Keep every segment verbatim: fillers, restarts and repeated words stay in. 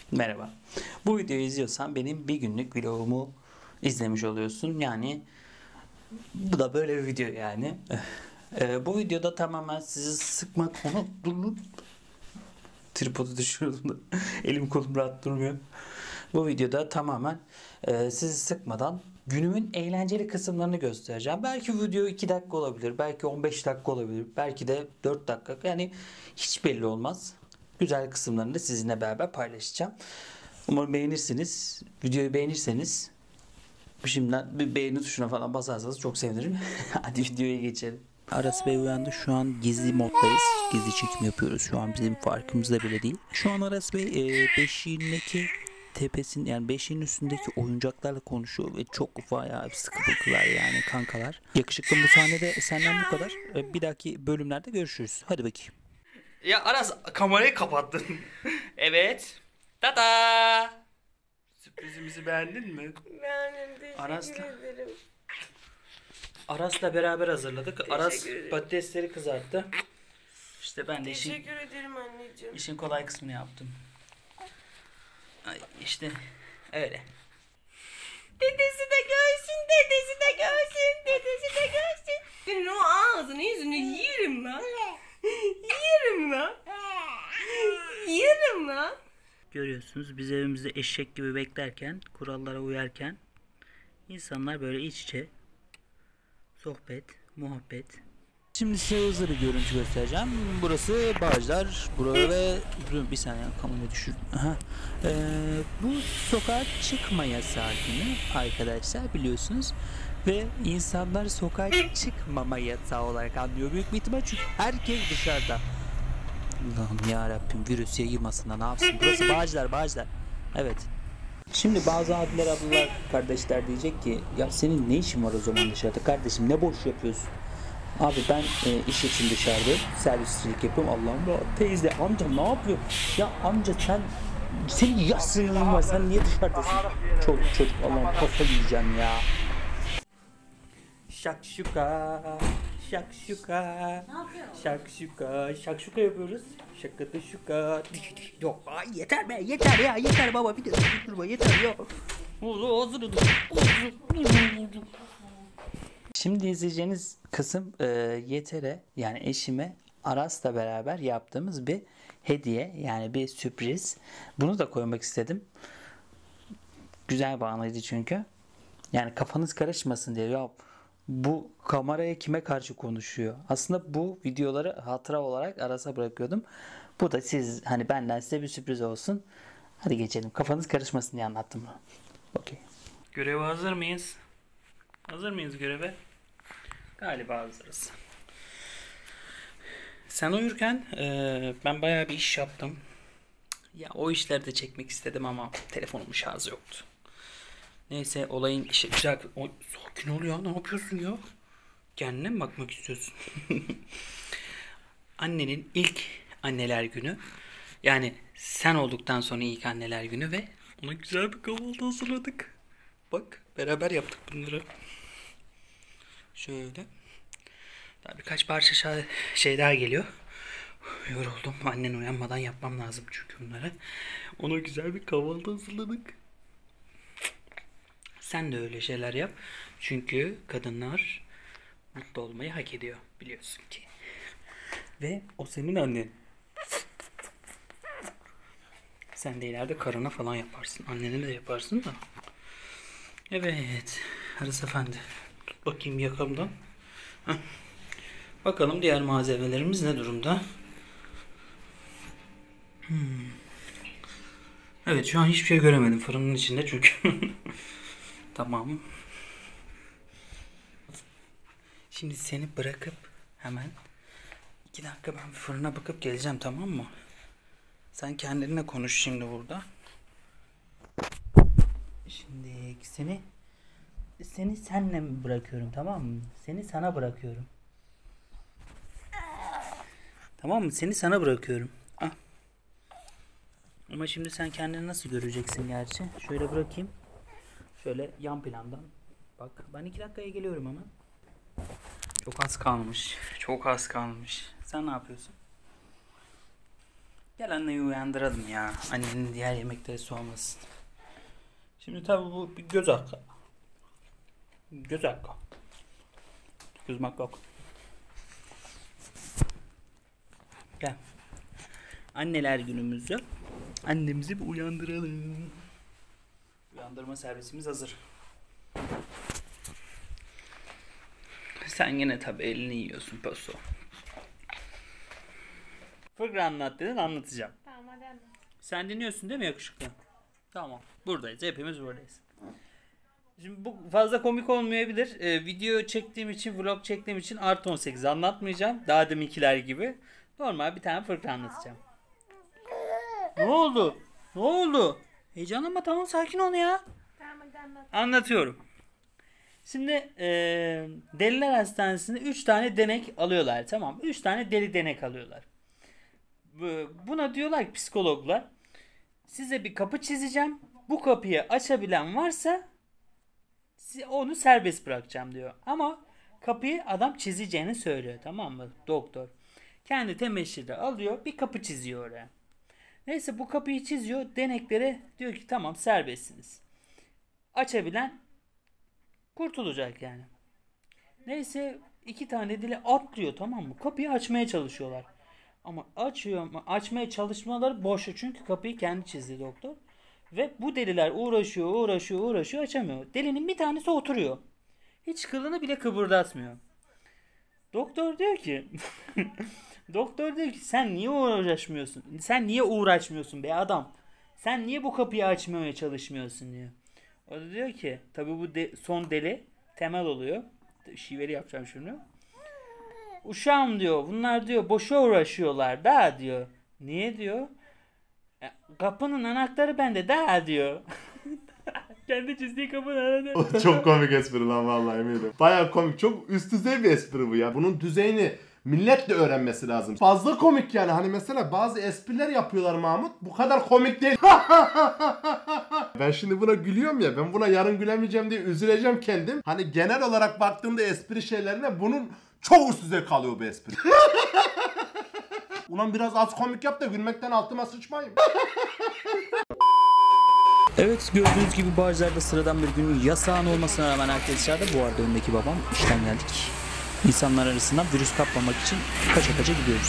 Merhaba. Bu videoyu izliyorsan benim bir günlük vlogumu izlemiş oluyorsun. Yani bu da böyle bir video yani. Ee, bu videoda tamamen sizi sıkma konu... Tripodu düşürdüm de elim kolum rahat durmuyor. Bu videoda tamamen e, sizi sıkmadan günümün eğlenceli kısımlarını göstereceğim. Belki video iki dakika olabilir, belki on beş dakika olabilir, belki de dört dakika. Yani hiç belli olmaz. Güzel kısımlarını da sizinle beraber paylaşacağım. Umarım beğenirsiniz. Videoyu beğenirseniz şimdiden bir beğeni tuşuna falan basarsanız çok sevinirim. Hadi videoya geçelim. Aras Bey uyandı. Şu an gizli moddayız. Gizli çekim yapıyoruz. Şu an bizim farkımızda bile değil. Şu an Aras Bey e, beşiğindeki tepesin yani beşiğin üstündeki oyuncaklarla konuşuyor ve çok bayağı sıkı fıkılar yani kankalar. Yakışıklı bu sahnede senden bu kadar. E, bir dahaki bölümlerde görüşürüz. Hadi bakayım. Ya Aras kamerayı kapattın. Evet. Tada! Sürprizimizi beğendin mi? Beğendim, teşekkür Aras'la- ederim. Aras'la beraber hazırladık. Aras Teşekkür ederim. patatesleri kızarttı. İşte ben de işin, Teşekkür ederim anneciğim. işin kolay kısmını yaptım. Ay işte öyle. Dedesi de görsün, dedesi de görsün, dedesi de görsün. Senin o ağzını yüzünü yerim lan. Yerim lan. Yerim lan. Görüyorsunuz biz evimizde eşek gibi beklerken, kurallara uyarken insanlar böyle iç içe sohbet, muhabbet. Şimdi size hızlı bir görüntü göstereceğim. Burası Bağcılar. Burada bir saniye kamerayı düşür. Aha. Ee, bu sokağa çıkma yasağı günü arkadaşlar biliyorsunuz. Ve insanlar sokağa çıkmama yasağı olarak anlıyor. Büyük bir ihtimal çünkü herkes dışarıda. Allah'ım yarabbim virüs yayılmasın da ne yapsın. Burası Bağcılar, Bağcılar. Evet. Şimdi bazı abiler, ablalar, kardeşler diyecek ki ya senin ne işin var o zaman dışarıda kardeşim, ne boş yapıyorsun? Abi ben e, iş için dışarıda servisçilik yapıyorum. Allah'ım ya teyze, amca ne yapıyor? Ya amca sen senin yasın var, sen niye dışarıdasın? Çoluk çocuk, Allah'ım kafa yiyeceğim ya. Şakşuka, şakşuka, şakşuka, şakşuka yapıyoruz. Şakata şuka. Yok ay yeter be, yeter ya, yeter baba, bir de durma, yeter ya. Şimdi izleyeceğiniz kısım e, Yeter'e yani eşime Aras'la beraber yaptığımız bir hediye, yani bir sürpriz. Bunu da koymak istedim. Güzel bir anıydı çünkü. Yani kafanız karışmasın diye ya bu kameraya kime karşı konuşuyor? Aslında bu videoları hatıra olarak Aras'a bırakıyordum. Bu da siz hani benden size bir sürpriz olsun. Hadi geçelim. Kafanız karışmasın diye anlattım bunu. Okey. Göreve hazır mıyız? Hazır mıyız göreve? Galiba hazırız. Sen uyurken e, ben bayağı bir iş yaptım. Ya o işleri de çekmek istedim ama telefonumun şarjı yoktu. Neyse olayın işe güzel. O, sakin ol ya, ne yapıyorsun ya? Kendine mi bakmak istiyorsun? Annenin ilk anneler günü. Yani sen olduktan sonra ilk anneler günü ve ona güzel bir kahvaltı hazırladık. Bak beraber yaptık bunları. Şöyle. Daha birkaç parça şey daha geliyor. Yoruldum. Annen uyanmadan yapmam lazım çünkü bunları. Ona güzel bir kahvaltı hazırladık. Sen de öyle şeyler yap. Çünkü kadınlar mutlu olmayı hak ediyor biliyorsun ki. Ve o senin annen. Sen de ileride karına falan yaparsın. Annene de yaparsın da. Evet. Aras Efendi. Tut bakayım yakamdan. Heh. Bakalım diğer malzemelerimiz ne durumda? Hmm. Evet şu an hiçbir şey göremedim fırının içinde çünkü. Tamam. Şimdi seni bırakıp hemen iki dakika ben fırına bakıp geleceğim, tamam mı? Sen kendinle konuş şimdi burada. Şimdi seni seni senle mi bırakıyorum, tamam mı? Seni sana bırakıyorum. Tamam mı? Seni sana bırakıyorum. Ah. Ama şimdi sen kendini nasıl göreceksin gerçi? Şöyle bırakayım. Şöyle yan plandan. Bak ben iki dakikaya geliyorum ama. Çok az kalmış. Çok az kalmış. Sen ne yapıyorsun? Gel anneyi uyandıralım ya. Annenin diğer yemekleri soğumasın. Şimdi tabi bu bir göz hakkı. Göz hakkı. Kızmak yok. Gel. Anneler günümüzü annemizi bir uyandıralım. Uyandırma servisimiz hazır. Sen yine tabi elini yiyorsun Paso. Fıkra anlat dedin, anlatacağım. Tamam hadi anlat. Sen dinliyorsun değil mi yakışıklı? Tamam. Buradayız. Hepimiz buradayız. Şimdi bu fazla komik olmayabilir. Ee, video çektiğim için, vlog çektiğim için artı on sekiz anlatmayacağım. Daha deminkiler gibi. Normal bir tane fıkra anlatacağım. Ne oldu? Ne oldu? Heyecanlanma, tamam, sakin ol ya. Tamam hadi anlat. Anlatıyorum. Şimdi e, deliler hastanesinde üç tane denek alıyorlar, tamam. üç tane deli denek alıyorlar. Buna diyorlar ki psikologlar, size bir kapı çizeceğim. Bu kapıyı açabilen varsa onu serbest bırakacağım diyor. Ama kapıyı adam çizeceğini söylüyor, tamam mı doktor? Kendi temeşhirle alıyor, bir kapı çiziyor oraya. Neyse bu kapıyı çiziyor. Deneklere diyor ki tamam serbestsiniz. Açabilen kurtulacak yani. Neyse iki tane deli atlıyor, tamam mı? Kapıyı açmaya çalışıyorlar. Ama açıyor açmaya çalışmaları boş, çünkü kapıyı kendi çizdi doktor. Ve bu deliler uğraşıyor uğraşıyor uğraşıyor açamıyor. Delinin bir tanesi oturuyor. Hiç kılını bile kıpırdatmıyor. Doktor diyor ki doktor diyor ki sen niye uğraşmıyorsun? Sen niye uğraşmıyorsun be adam? Sen niye bu kapıyı açmaya çalışmıyorsun diyor. O da diyor ki tabii bu de, son deli Temel oluyor. Şiveli yapacağım şunu. Uşağım diyor, bunlar diyor boşa uğraşıyorlar da diyor. Niye diyor? E, kapının anahtarı bende da diyor. Kendi çizdiği kapının anahtarı. Çok komik espri lan vallahi eminim. Baya komik. Çok üst düzey bir espri bu ya. Bunun düzeyini millet de öğrenmesi lazım. Fazla komik yani. Hani mesela bazı espriler yapıyorlar Mahmut. Bu kadar komik değil. Ben şimdi buna gülüyorum ya. Ben buna yarın gülemeyeceğim diye üzüleceğim kendim. Hani genel olarak baktığımda espri şeylerine bunun çok üst düzey kalıyor bu espri. Ulan biraz az komik yap da gülmekten altıma sıçmayayım. Evet, gördüğünüz gibi Bağcılar'da sıradan bir günün yasağın olmasına rağmen herkes dışarıda. Bu arada öndeki babam, işten geldik. İnsanlar arasından virüs kapmamak için kaça kaça gidiyoruz.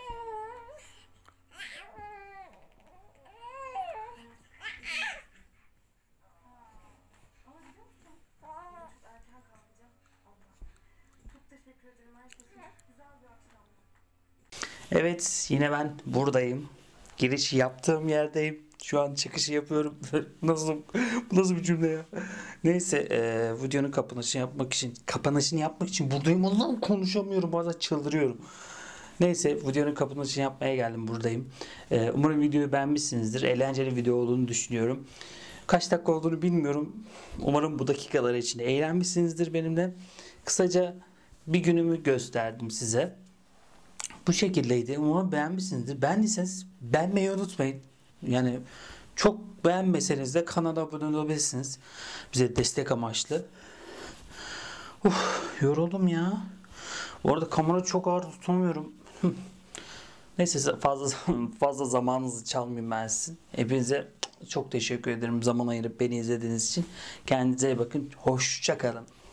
Evet, yine ben buradayım. Giriş yaptığım yerdeyim. Şu an çıkışı yapıyorum. Nasıl, bu nasıl bir cümle ya? Neyse, e, videonun kapanışını yapmak için, kapanışını yapmak için buradayım. Allah'ım konuşamıyorum, bazen çıldırıyorum. Neyse, videonun kapanışını yapmaya geldim, buradayım. E, umarım videoyu beğenmişsinizdir. Eğlenceli video olduğunu düşünüyorum. Kaç dakika olduğunu bilmiyorum. Umarım bu dakikalar içinde eğlenmişsinizdir benimle. Kısaca bir günümü gösterdim size. Bu şekildeydi. Umarım beğenmişsinizdir. Beğendiyseniz beğenmeyi unutmayın. Yani çok beğenmeseniz de kanala abone olabilirsiniz. Bize destek amaçlı. Uf, yoruldum ya. Bu arada kamera çok ağır tutamıyorum. Neyse, fazla fazla zamanınızı çalmayayım ben sizin. Hepinize çok teşekkür ederim zaman ayırıp beni izlediğiniz için. Kendinize iyi bakın. Hoşça kalın.